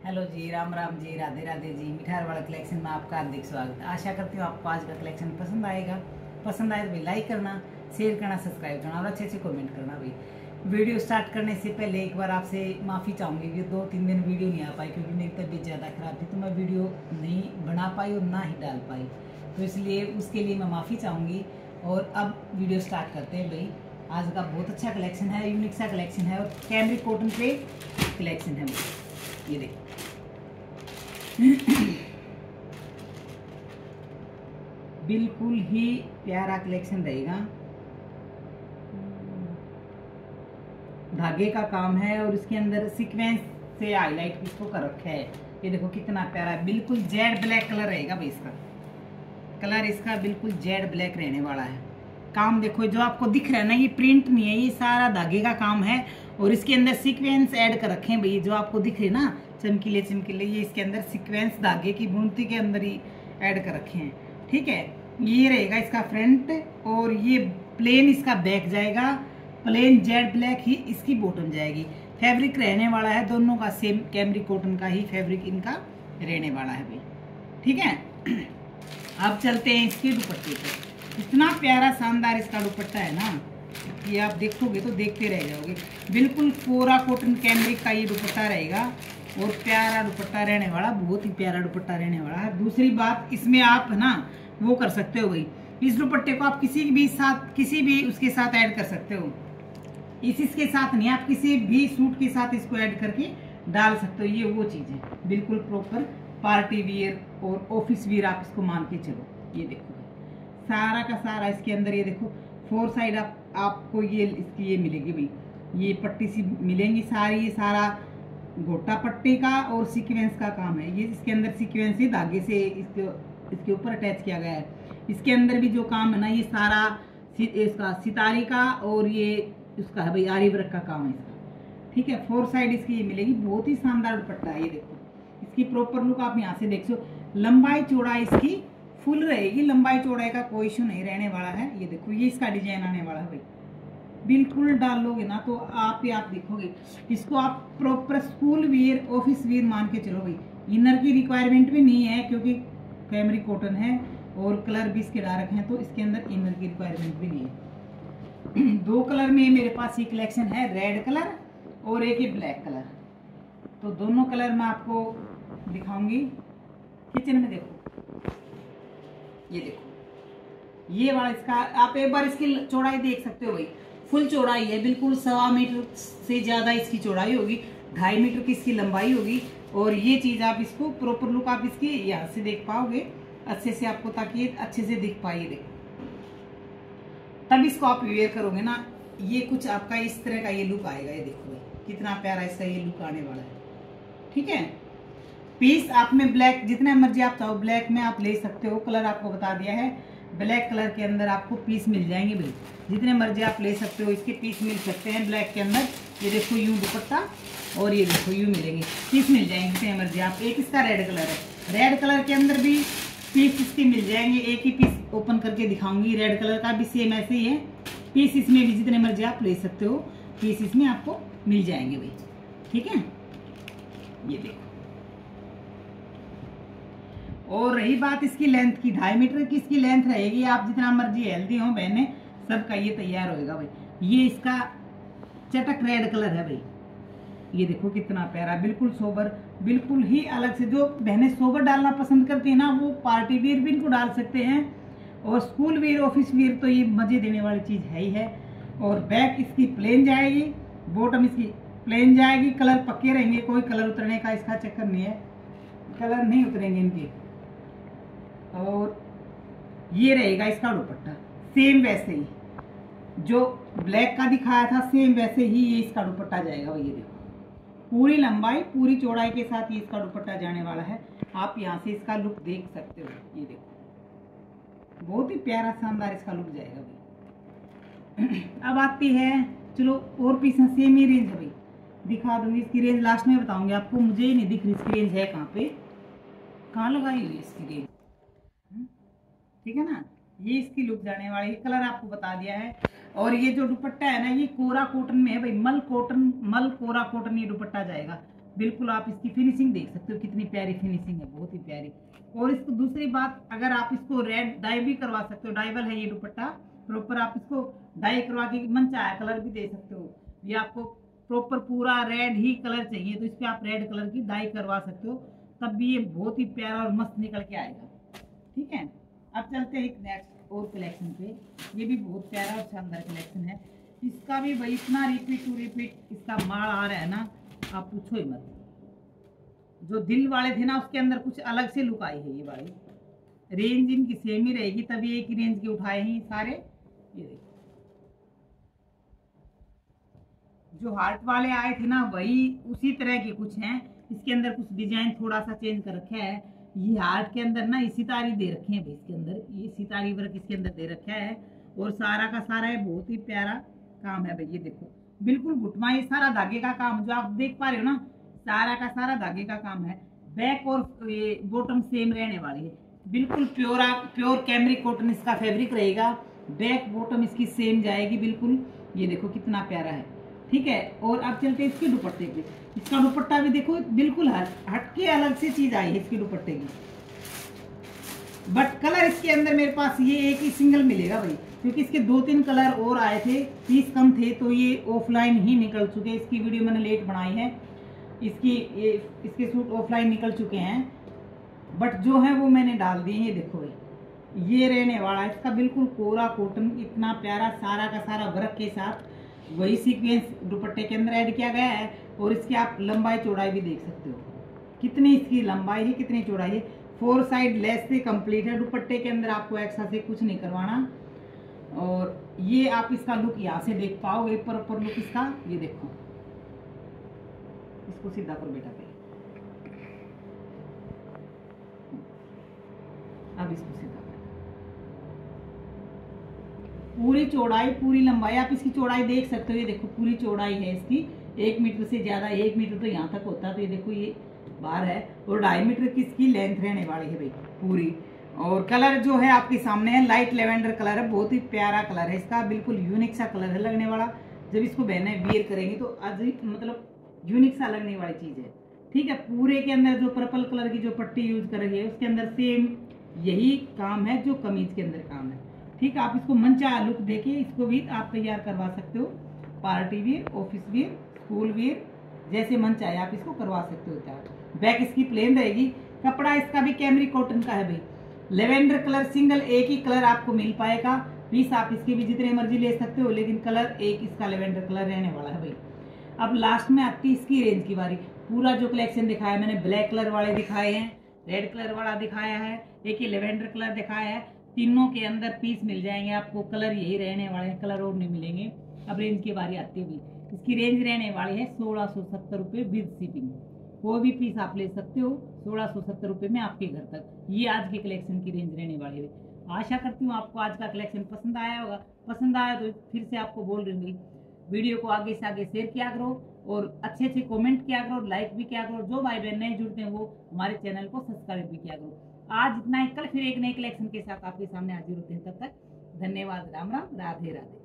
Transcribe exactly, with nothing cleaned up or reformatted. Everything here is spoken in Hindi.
हेलो जी, राम राम जी, राधे राधे जी। मिठार वाला कलेक्शन में आपका हार्दिक स्वागत। आशा करती हूँ आपको आज का कलेक्शन पसंद आएगा। पसंद आए तो भाई लाइक करना, शेयर करना, सब्सक्राइब करना और अच्छे अच्छे कमेंट करना। भाई वीडियो स्टार्ट करने से पहले एक बार आपसे माफ़ी चाहूँगी कि दो तीन दिन वीडियो नहीं आ पाई क्योंकि मेरी तबीयत ज़्यादा ख़राब थी, तो मैं वीडियो नहीं बना पाई और ना ही डाल पाई, तो इसलिए उसके लिए मैं माफ़ी चाहूँगी। और अब वीडियो स्टार्ट करते हैं। भाई आज का बहुत अच्छा कलेक्शन है, यूनिक सा कलेक्शन है और कैमरिक कॉटन पे कलेक्शन है। ये देखो बिल्कुल ही प्यारा कलेक्शन रहेगा। धागे का काम है और इसके अंदर सीक्वेंस से हाईलाइट इसको कर रखा है। ये देखो कितना प्यारा है, बिल्कुल जेड ब्लैक कलर रहेगा भाई। इसका कलर इसका बिल्कुल जेड ब्लैक रहने वाला है। काम देखो जो आपको दिख रहा है ना, ये प्रिंट नहीं है, ये सारा धागे का काम है और इसके अंदर सीक्वेंस ऐड कर रखे हैं भाई। जो आपको दिख रहे ना चमकीले चमकीले, ये इसके अंदर सीक्वेंस धागे की बुनती के अंदर ही ऐड कर रखे हैं। ठीक है, ये रहेगा इसका फ्रंट और ये प्लेन इसका बैक जाएगा। प्लेन जेड ब्लैक ही इसकी बॉटम जाएगी। फैब्रिक रहने वाला है दोनों का सेम, कैमरिक कॉटन का ही फैब्रिक इनका रहने वाला है भाई। ठीक है, अब चलते हैं इसके दुपट्टे पे। इतना प्यारा शानदार इसका दुपट्टा है ना, ये आप देखोगे तो देखते रह जाओगे। बिल्कुल कोरा कॉटन कैमरिक का ये दुपट्टा रहेगा और प्यारा दुपट्टा रहने वाला, बहुत ही प्यारा दुपट्टा रहने वाला है। दूसरी बात, इसमें आप ना वो कर सकते हो भाई, इस दुपट्टे को आप किसी भी साथ किसी भी उसके साथ ऐड कर सकते हो। इस इसके साथ नहीं, आप किसी भी सूट के साथ इसको ऐड करके डाल सकते हो। ये वो चीज़ है बिल्कुल प्रॉपर पार्टी वियर और ऑफिस वियर आप इसको मान के चलो। ये देखो सारा का सारा इसके अंदर, ये देखो फोर साइड आप आपको ये इसकी ये मिलेगी भाई, ये पट्टी सी मिलेंगी सारी। ये सारा गोटा पट्टी का और सीक्वेंस का काम है। ये इसके अंदर सीक्वेंस ही धागे से इसके इसके ऊपर अटैच किया गया है। इसके अंदर भी जो काम है ना, ये सारा इसका सितारे का और ये उसका है भाई, आरी वर्क का काम है इसका। ठीक है, फोर साइड इसकी ये मिलेगी। बहुत ही शानदार दुपट्टा है। ये देखो इसकी प्रॉपर लुक आप यहाँ से देख सकते। लंबाई चौड़ाई इसकी फुल रहेगी, लंबाई चौड़ाई का कोई इशू नहीं रहने वाला है। ये देखो ये इसका डिजाइन आने वाला है भाई। बिल्कुल डालोगे ना तो आप ही आप देखोगे। इसको आप proper school wear office wear मान के चलो भाई। इनर की रिक्वायरमेंट भी नहीं है क्योंकि कैमरिक कॉटन है और कलर भी इसके डार्क हैं, तो इसके अंदर इनर की रिक्वायरमेंट भी नहीं है। दो कलर में मेरे पास ये कलेक्शन है, रेड कलर और एक ही ब्लैक कलर। तो दोनों कलर मैं आपको दिखाऊंगी। किचन में देखो, ये देखो ये वाला इसका, आप एक बार इसकी चौड़ाई देख सकते हो भाई। फुल चौड़ाई है, बिल्कुल सवा मीटर से ज्यादा इसकी चौड़ाई होगी, ढाई मीटर की इसकी लंबाई होगी। और ये चीज आप इसको प्रॉपर लुक आप इसकी यहाँ से देख पाओगे अच्छे से आपको, ताकि ये अच्छे से दिख पाइए। देखो तब इसको आप वेयर करोगे ना, ये कुछ आपका इस तरह का ये लुक आएगा। ये देखो कितना प्यारा इसका ये लुक आने वाला है। ठीक है, पीस आप में ब्लैक जितना मर्जी आप चाहो ब्लैक में आप ले सकते हो। कलर आपको बता दिया है, ब्लैक कलर के अंदर आपको पीस मिल जाएंगे भाई, जितने मर्जी आप ले सकते हो। इसके पीस मिल सकते हैं ब्लैक के अंदर। ये देखो यूं दुपट्टा और ये देखो यूं मिलेंगे, पीस मिल जाएंगे जितने मर्जी आप। एक इसका रेड कलर है, रेड कलर के अंदर भी पीस इसके मिल जाएंगे। एक ही पीस ओपन करके दिखाऊंगी, रेड कलर का भी सेम ऐसे ही है। पीस इसमें भी जितने मर्जी आप ले सकते हो, पीस इसमें आपको मिल जाएंगे भाई। ठीक है, ये देखो। और रही बात इसकी लेंथ की, ढाई मीटर की इसकी लेंथ रहेगी। आप जितना मर्जी हेल्दी हो बहने, सबका ये तैयार होएगा भाई। ये इसका चटक रेड कलर है भाई। ये देखो कितना प्यारा, बिल्कुल सोबर, बिल्कुल ही अलग से। जो बहनें सोबर डालना पसंद करती है ना, वो पार्टी वियर भी इनको डाल सकते हैं और स्कूल वियर ऑफिस वियर तो ये मजे देने वाली चीज है ही है। और बैक इसकी प्लेन जाएगी, बॉटम इसकी प्लेन जाएगी। कलर पक्के रहेंगे, कोई कलर उतरने का इसका चक्कर नहीं है, कलर नहीं उतरेंगे इनके। और ये रहेगा इसका दुपट्टा सेम वैसे ही जो ब्लैक का दिखाया था, सेम वैसे ही ये इसका दुपट्टा जाएगा। ये देखो पूरी लंबाई पूरी चौड़ाई के साथ ये इसका दुपट्टा जाने वाला है। आप यहाँ से इसका लुक देख सकते हो। ये देखो बहुत ही प्यारा शानदार इसका लुक जाएगा भाई। अब आती है, चलो और पीस सेम ही रेंज है भाई, दिखा दूंगी। इसकी रेंज लास्ट में बताऊंगी आपको, मुझे ही नहीं दिख रही इसकी रेंज है कहाँ पे, कहाँ लगाई हुई इसकी रेंज। ठीक है ना, ये इसकी लुक जाने वाली है। कलर आपको बता दिया है। और ये जो दुपट्टा है ना, ये कोरा कॉटन में है भाई, मल कॉटन, मल कोरा कॉटन ये दुपट्टा जाएगा। बिल्कुल आप इसकी फिनिशिंग देख सकते हो, कितनी प्यारी फिनिशिंग है, बहुत ही प्यारी। और इसको दूसरी बात, अगर आप इसको रेड डाई भी करवा सकते हो, डाइबल है ये दुपट्टा प्रॉपर, आप इसको डाई करवा के मन चाहे कलर भी दे सकते हो। ये आपको प्रॉपर पूरा रेड ही कलर चाहिए तो इस पर आप रेड कलर की डाई करवा सकते हो, तब भी ये बहुत ही प्यारा और मस्त निकल के आएगा। ठीक है, अब चलते हैं एक नेक्स्ट और कलेक्शन पे। ये भी बहुत प्यारा और शानदार कलेक्शन है। इसका भी भाई इतना रिपीट टू रिपीट इसका माल आ रहा है ना, आप पूछो ही मत। जो दिल वाले थे ना, उसके अंदर कुछ अलग से लुक आई है। ये वाली रेंज इनकी सेम ही रहेगी, तभी एक ही रेंज के उठाए हैं सारे। ये देखो, जो हार्ट वाले आए थे ना, वही उसी तरह के कुछ हैं। इसके अंदर कुछ डिजाइन थोड़ा सा चेंज कर रखा है। ये हार्ट के अंदर ना सितारी दे रखे हैं भाई, इसके अंदर ये सितारी वर्क इसके अंदर दे रखा है, और सारा का सारा है बहुत ही प्यारा काम है भाई। ये देखो बिल्कुल घुटमा, ये सारा धागे का काम जो आप देख पा रहे हो ना, सारा का सारा धागे का काम है। बैक और ये बॉटम सेम रहने वाली है, बिल्कुल प्योर प्योर कैमरिक कॉटन इसका फैब्रिक रहेगा। बैक बॉटम इसकी सेम जाएगी बिल्कुल। ये देखो कितना प्यारा है। ठीक है, और अब चलते हैं इसके दुपट्टे पे। इसका दुपट्टा भी देखो बिल्कुल हटके अलग से चीज आई है इसके दुपट्टे की। बट कलर इसके अंदर मेरे पास ये एक ही सिंगल मिलेगा भाई, क्योंकि इसके दो तीन कलर और आए थे, पीस कम थे, तो ये ऑफलाइन ही निकल चुके। इसकी वीडियो मैंने लेट बनाई है, इसकी ये इसके सूट ऑफलाइन निकल चुके हैं, बट जो है वो मैंने डाल दिए। ये देखो भाई, ये रहने वाला है इसका बिल्कुल कोरा कॉटन, इतना प्यारा सारा का सारा वर्क के साथ वही सीक्वेंस दुपट्टे के अंदर ऐड किया गया है। और इसकी आप लंबाई चौड़ाई भी देख सकते हो, कितनी इसकी लंबाई है, कितनी चौड़ाई है। फोर साइड लेस से कंप्लीट है दुपट्टे के अंदर, आपको एक्स्ट्रा से कुछ नहीं करवाना। और ये आप इसका लुक यहाँ से देख पाओगे, प्रॉपर लुक इसका। ये देखो, इसको सीधा कर बेटा पे, अब इसको सीधा कर। पूरी चौड़ाई पूरी लंबाई आप इसकी चौड़ाई देख सकते हो। ये देखो पूरी चौड़ाई है इसकी, एक मीटर से ज्यादा, एक मीटर तो यहाँ तक होता है। तो ये देखो ये बार है, और ढाई मीटर की इसकी लेंथ रहने वाली है भाई पूरी। और कलर जो है आपके सामने है, लाइट लेवेंडर कलर है, बहुत ही प्यारा कलर है इसका, बिल्कुल यूनिक सा कलर है लगने वाला। जब इसको बहने वियर करेंगे तो आज मतलब यूनिक सा लगने वाली चीज है। ठीक है, पूरे के अंदर जो पर्पल कलर की जो पट्टी यूज कर रही है, उसके अंदर सेम यही काम है जो कमीज के अंदर काम है। ठीक है, आप इसको मनचाहा लुक देके इसको भी आप तैयार करवा सकते हो, party wear, office wear, school wear, जैसे मन चाहे आप इसको करवा सकते हो तैयार। बैक इसकी प्लेन रहेगी। कपड़ा इसका भी कैमरिक कॉटन का है भाई। लेवेंडर कलर सिंगल एक ही कलर आपको मिल पाएगा। पीस आप इसके भी जितने मर्जी ले सकते हो, लेकिन कलर एक इसका लेवेंडर कलर रहने वाला है भाई। अब लास्ट में आती है इसकी रेंज की बारी। पूरा जो कलेक्शन दिखाया मैंने, ब्लैक कलर वाले दिखाए हैं, रेड कलर वाला दिखाया है, एक ही लेवेंडर कलर दिखाया है। तीनों के अंदर पीस मिल जाएंगे आपको, कलर यही रहने वाले हैं, कलर और नहीं मिलेंगे। अब रेंज की बारी आती है भाई। इसकी रेंज रहने वाली है सोलह सौ सत्तर रुपये विद शिपिंग। कोई भी पीस आप ले सकते हो सोलह सौ सत्तर रुपये में आपके घर तक। ये आज के कलेक्शन की रेंज रहने वाली है। आशा करती हूँ आपको आज का कलेक्शन पसंद आया होगा। पसंद आया तो फिर से आपको बोल रही हूँ, वीडियो को आगे से आगे शेयर किया करो, और अच्छे अच्छे कमेंट किया करो, लाइक भी किया करो। जो भाई बहन नए जुड़ते हैं वो हमारे चैनल को सब्सक्राइब भी किया करो। आज इतना ही, कल फिर एक नए कलेक्शन के साथ आपके सामने हाजिर होते हैं। तब तक धन्यवाद, राम राम, राधे राधे।